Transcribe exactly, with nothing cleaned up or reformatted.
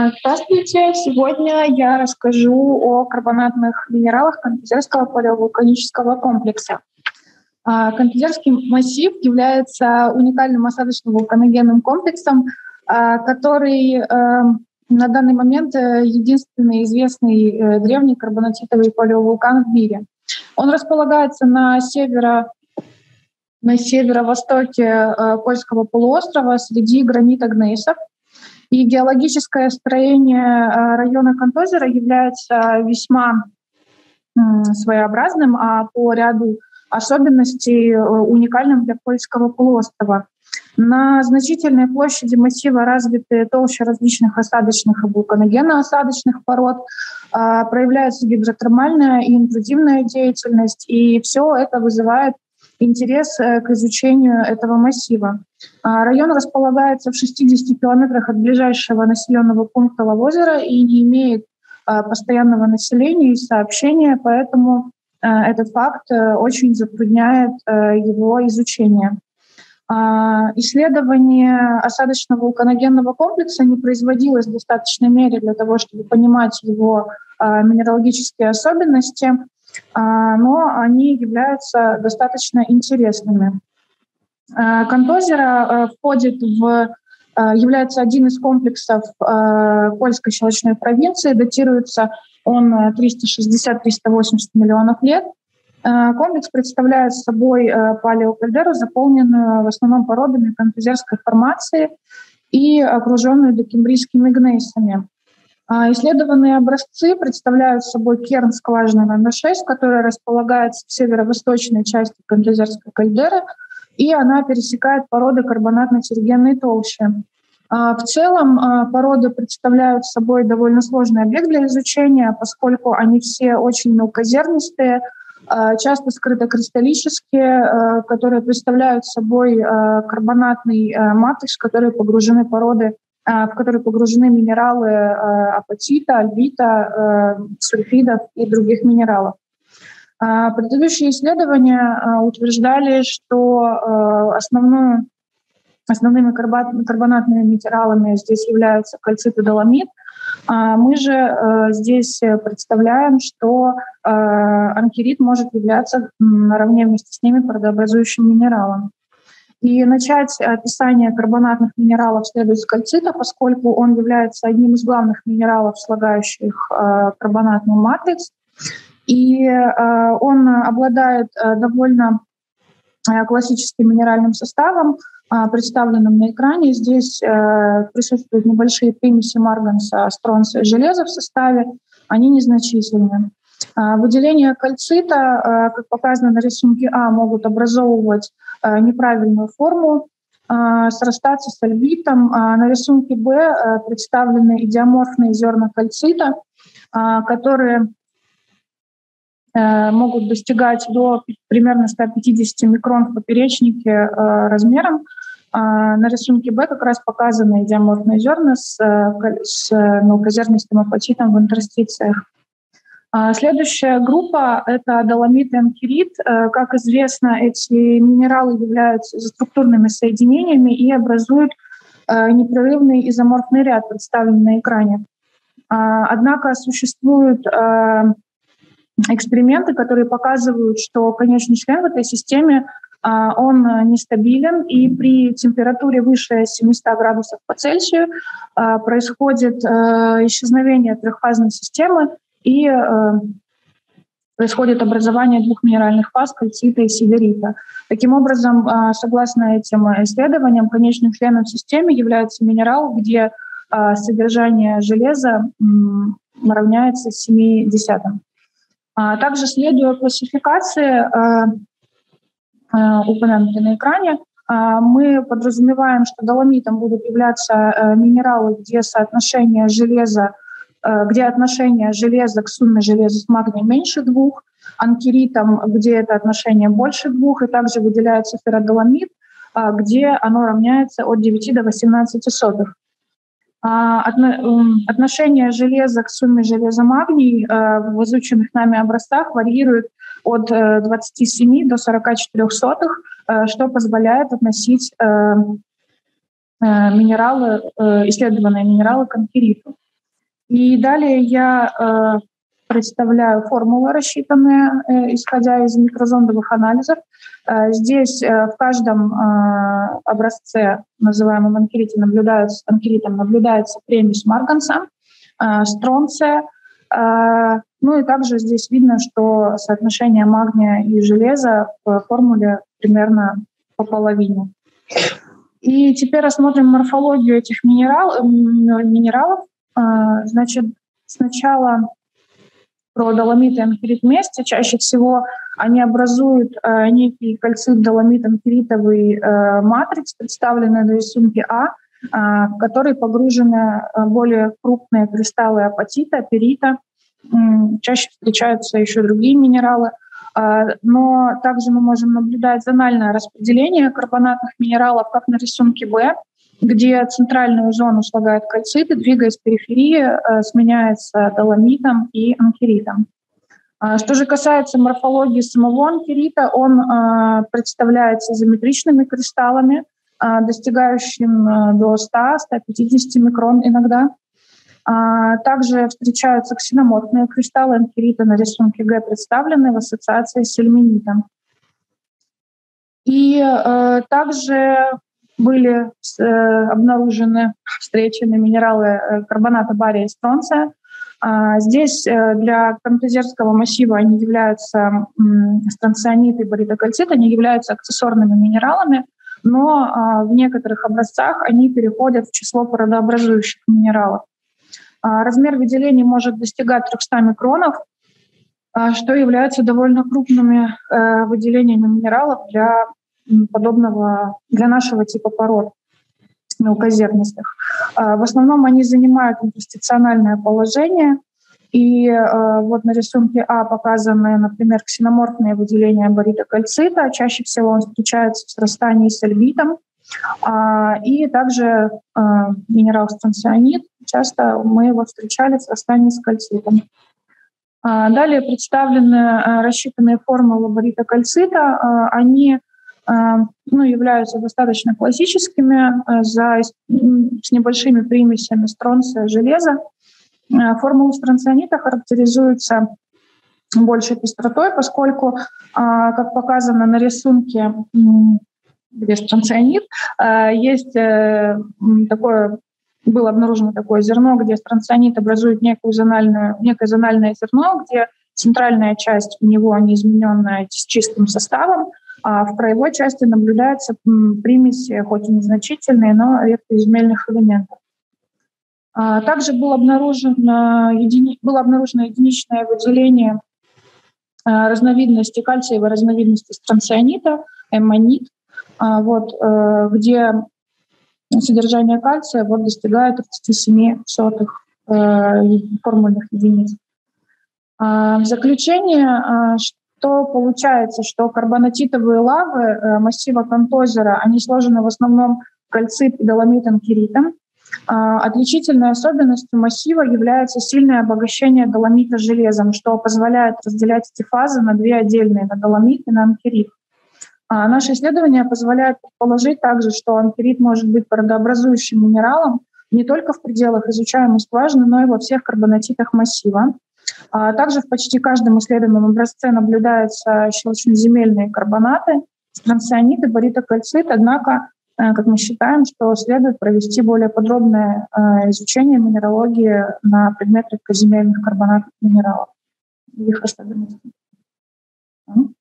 Здравствуйте. Сегодня я расскажу о карбонатных минералах Кантезерского палеовулканического комплекса. Кантезерский массив является уникальным осадочно-вулканогенным комплексом, который на данный момент единственный известный древний карбонатитовый палеовулкан в мире. Он располагается на северо на северо-востоке Кольского полуострова среди гранита гнейсов. И геологическое строение района Кантозера является весьма своеобразным, а по ряду особенностей уникальным для Кольского полуострова. На значительной площади массива развиты толщи различных осадочных и вулканогенно-осадочных пород, проявляется гидротермальная и интрузивная деятельность, и все это вызывает интерес к изучению этого массива. Район располагается в шестидесяти километрах от ближайшего населенного пункта Лавозеро и не имеет постоянного населения и сообщения, поэтому этот факт очень затрудняет его изучение. Исследование осадочно-вулканогенного комплекса не производилось в достаточной мере для того, чтобы понимать его минералогические особенности, но они являются достаточно интересными. Кантозеро входит в, является один из комплексов Кольской щелочной провинции, датируется он триста шестьдесят - триста восемьдесят миллионов лет. Комплекс представляет собой палеокальдеру, заполненную в основном породами кантезерской формации и окруженную докембрийскими гнейсами. Исследованные образцы представляют собой керн скважины номер шесть, которая располагается в северо-восточной части Кантезерской кальдеры, и она пересекает породы карбонатно-тергенной толщи. В целом породы представляют собой довольно сложный объект для изучения, поскольку они все очень мелкозернистые, часто скрытокристаллические, которые представляют собой карбонатный матрикс, в который погружены породы, в которые погружены минералы апатита, альбита, сульфидов и других минералов. Предыдущие исследования утверждали, что основную, основными карбонатными минералами здесь являются кальцит и доломит. Мы же здесь представляем, что анкерит может являться наравне вместе с ними породообразующим минералом. И начать описание карбонатных минералов следует с кальцита, поскольку он является одним из главных минералов, слагающих карбонатную матрицу. И он обладает довольно классическим минеральным составом, представленным на экране. Здесь присутствуют небольшие примеси марганца, стронция и железа в составе. Они незначительны. Выделения кальцита, как показано на рисунке А, могут образовывать неправильную форму, срастаться с альбитом. На рисунке Б представлены идиоморфные зерна кальцита, которые могут достигать до примерно ста пятидесяти микрон в поперечнике размером. На рисунке Б как раз показаны идиоморфные зерна с, с мелкозернистым апатитом в интерстициях. Следующая группа — это доломит и анкерит. Как известно, эти минералы являются изоструктурными соединениями и образуют непрерывный изоморфный ряд, представленный на экране. Однако существуют эксперименты, которые показывают, что конечный член в этой системе он нестабилен, и при температуре выше семисот градусов по Цельсию происходит исчезновение трехфазной системы, и э, происходит образование двух минеральных фаз кальцита и сидерита. Таким образом, э, согласно этим исследованиям, конечным членом в системе является минерал, где э, содержание железа э, равняется семи десятым. А также, следуя классификации, э, э, упомянутой на экране, э, мы подразумеваем, что доломитом будут являться э, минералы, где соотношение железа где отношение железа к сумме железа с магнием меньше двух, анкеритом, где это отношение больше двух, и также выделяется ферродоломит, где оно равняется от девяти до восемнадцати сотых. Отношение железа к сумме железа-магний в изученных нами образцах варьирует от двадцати семи до сорока четырёх сотых, что позволяет относить минералы, исследованные минералы к анкериту. И далее я представляю формулы, рассчитанные, исходя из микрозондовых анализов. Здесь в каждом образце, называемом анкерите, наблюдается, анкеритом наблюдается примесь марганца, стронция. Ну и также здесь видно, что соотношение магния и железа в формуле примерно по половине. И теперь рассмотрим морфологию этих минерал, минералов. Значит, сначала про доломит и анкерит вместе. Чаще всего они образуют э, некий кальцит доломит-анкеритовый э, матрикс, представленный на рисунке А, э, в который погружены более крупные кристаллы апатита, перита. М, чаще встречаются еще другие минералы. Э, но также мы можем наблюдать зональное распределение карбонатных минералов, как на рисунке Б, где центральную зону слагают кальциты, двигаясь в периферии, э, сменяется доломитом и анкеритом. А что же касается морфологии самого анкерита, он э, представляется изометричными кристаллами, э, достигающим э, до ста — ста пятидесяти микрон иногда. А также встречаются ксеноморфные кристаллы анкерита, на рисунке Г представлены в ассоциации с ильменитом. И э, также были э, обнаружены, встречены минералы э, карбоната бария и стронция. А, здесь э, для кантезерского массива они являются, э, стронцианит и баритокальцит, они являются аксессорными минералами, но э, в некоторых образцах они переходят в число породообразующих минералов. А, размер выделений может достигать трехсот микронов, а, что является довольно крупными э, выделениями минералов для подобного, для нашего типа пород мелкозернистых. В основном они занимают интерстициональное положение, и вот на рисунке А показаны, например, ксеноморфные выделения баритокальцита. Чаще всего он встречается в срастании с альбитом, и также минерал стронцианит. Часто мы его встречали в срастании с кальцитом. Далее представлены рассчитанные формулы баритокальцита. Они ну, являются достаточно классическими, за, с небольшими примесями стронция, железа. Формула стронцианита характеризуется большей пестротой, поскольку, как показано на рисунке, где стронцианит, есть такое, было обнаружено такое зерно, где стронцианит образует некую зональную, некое зональное зерно, где центральная часть у него неизмененная с чистым составом, а в краевой части наблюдаются примеси, хоть и незначительные, но редкоземельных элементов. Также было обнаружено, едини... было обнаружено единичное выделение разновидности кальциевой разновидности стронцианита, эммонит, вот, где содержание кальция вот, достигает тридцать семь сотых формульных единиц. В заключение, то получается, что карбонатитовые лавы массива Кантозера, они сложены в основном кальцит и доломит анкеритом. Отличительной особенностью массива является сильное обогащение доломита железом, что позволяет разделять эти фазы на две отдельные, на доломит и на анкерит. Наши исследования позволяют предположить также, что анкерит может быть породообразующим минералом не только в пределах изучаемой скважины, но и во всех карбонатитах массива. Также в почти каждом исследуемом образце наблюдаются щелочноземельные карбонаты, стронцианит и баритокальцит, однако, как мы считаем, что следует провести более подробное изучение минералогии на предмет редкоземельных карбонатных минералов и их особенностей.